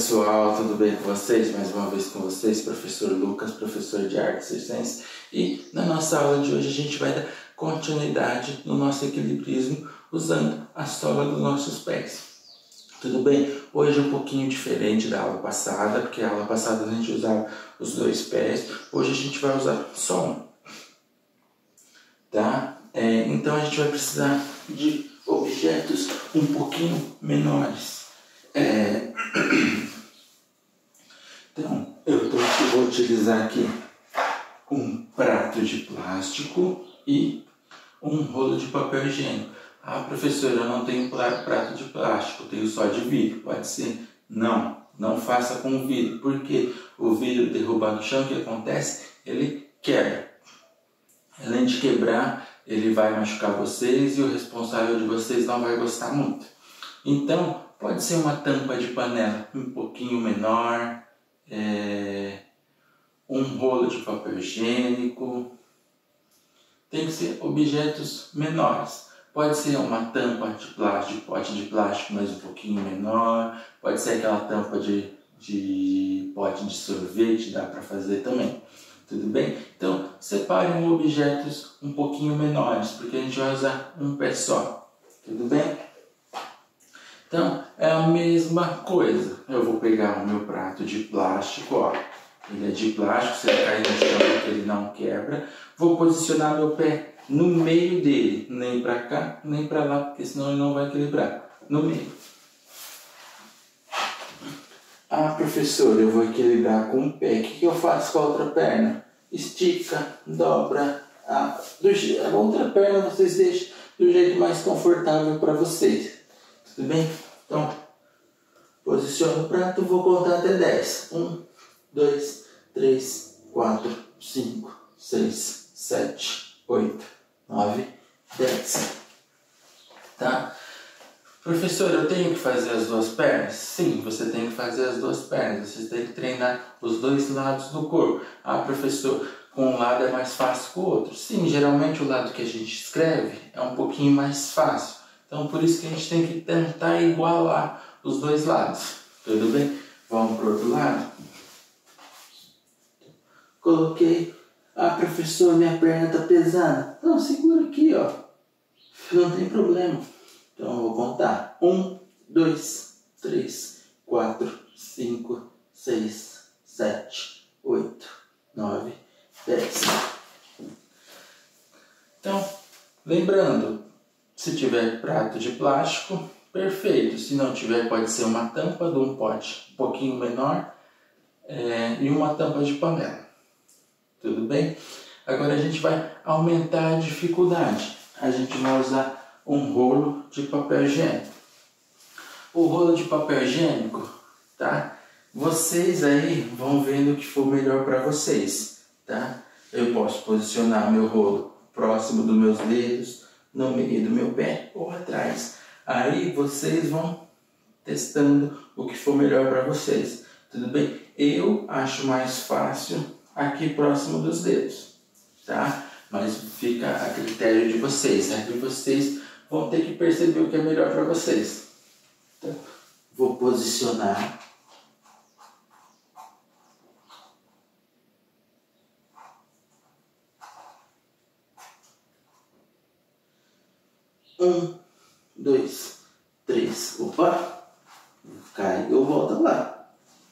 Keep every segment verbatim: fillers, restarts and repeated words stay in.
pessoal, tudo bem com vocês? Mais uma vez com vocês, professor Lucas, professor de Artes Circenses. E na nossa aula de hoje a gente vai dar continuidade no nosso equilibrismo usando a sola dos nossos pés. Tudo bem? Hoje é um pouquinho diferente da aula passada, porque a aula passada a gente usava os dois pés. Hoje a gente vai usar só um. Tá? É, então a gente vai precisar de objetos um pouquinho menores. É... Então, eu tô, vou utilizar aqui um prato de plástico e um rolo de papel higiênico. Ah, professor, eu não tenho prato de plástico, tenho só de vidro. Pode ser? Não, não faça com vidro, porque o vidro derrubar no chão, o que acontece? Ele quebra. Além de quebrar, ele vai machucar vocês e o responsável de vocês não vai gostar muito. Então, pode ser uma tampa de panela um pouquinho menor, é, um rolo de papel higiênico. Tem que ser objetos menores. Pode ser uma tampa de plástico, de pote de plástico, mas um pouquinho menor. Pode ser aquela tampa de, de pote de sorvete, dá para fazer também. Tudo bem? Então, separem objetos um pouquinho menores, porque a gente vai usar um pé só. Tudo bem? Então, é a mesma coisa. Eu vou pegar o meu prato de plástico, ó. Ele é de plástico, se ele cair no chão, ele não quebra. Vou posicionar meu pé no meio dele, nem para cá, nem para lá, porque senão ele não vai equilibrar. No meio. Ah, professor, eu vou equilibrar com o pé. O que, que eu faço com a outra perna? Estica, dobra. Ah, do, a outra perna vocês deixam do jeito mais confortável para vocês. Tudo bem? Então, posiciono o prato, vou contar até dez. um, dois, três, quatro, cinco, seis, sete, oito, nove, dez. Tá? Professor, eu tenho que fazer as duas pernas? Sim, você tem que fazer as duas pernas. Você tem que treinar os dois lados do corpo. Ah, professor, com um lado é mais fácil que o outro. Sim, geralmente o lado que a gente escreve é um pouquinho mais fácil. Então, por isso que a gente tem que tentar igualar os dois lados. Tudo bem? Vamos para o outro lado? Coloquei. Ah, professor, minha perna está pesada. Não, segura aqui, ó. Não tem problema. Então, eu vou contar. Um, dois, três, quatro, cinco, seis, sete, oito, nove, dez. Então, lembrando, se tiver prato de plástico, perfeito. Se não tiver, pode ser uma tampa de um pote um pouquinho menor é, e uma tampa de panela. Tudo bem? Agora a gente vai aumentar a dificuldade. A gente vai usar um rolo de papel higiênico. O rolo de papel higiênico, tá? Vocês aí vão vendo o que for melhor para vocês, tá? Eu posso posicionar meu rolo próximo dos meus dedos, no meio do meu pé ou atrás. Aí vocês vão testando o que for melhor para vocês. Tudo bem? Eu acho mais fácil aqui próximo dos dedos, tá? Mas fica a critério de vocês. Aqui vocês vão ter que perceber o que é melhor para vocês. Então, vou posicionar. Um, dois, três. Opa! Caiu, volta lá.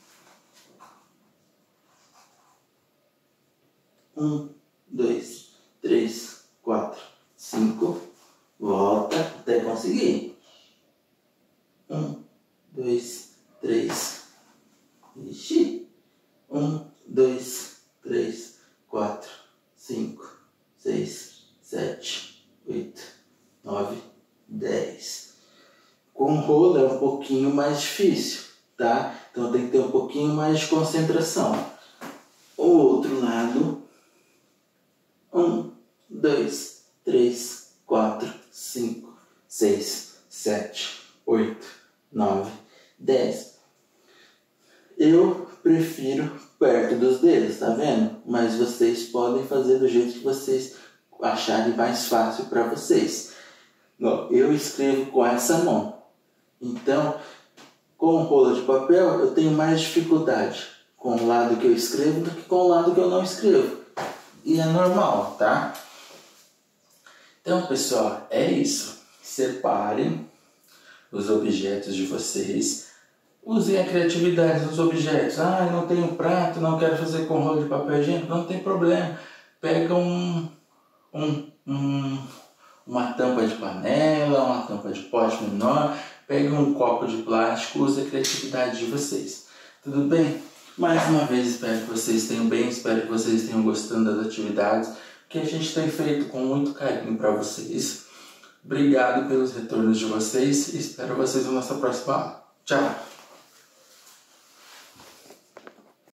Um, dois, três, quatro, cinco. Volta até conseguir. Um, dois, três. Ixi. Um, dois, três, quatro, cinco, seis, sete, oito, nove, dez. Com rolo é um pouquinho mais difícil, tá? Então tem que ter um pouquinho mais de concentração. O outro lado. Um, dois, três, quatro, cinco, seis, sete, oito, nove, dez. Eu prefiro perto dos dedos, tá vendo? Mas vocês podem fazer do jeito que vocês acharem mais fácil para vocês. Eu escrevo com essa mão. Então, Com o rolo de papel, eu tenho mais dificuldade com o lado que eu escrevo do que com o lado que eu não escrevo. E é normal, tá? Então, pessoal, é isso. Separem os objetos de vocês. Usem a criatividade nos objetos. Ah, eu não tenho prato, não quero fazer com rolo de papel higiênico. Não tem problema. Pega um, um, um, uma tampa de panela, uma tampa de pote menor. Pega um copo de plástico. Use a criatividade de vocês. Tudo bem? Mais uma vez, espero que vocês tenham bem. Espero que vocês tenham gostando das atividades que a gente tem feito com muito carinho para vocês. Obrigado pelos retornos de vocês e espero vocês na nossa próxima aula. Tchau!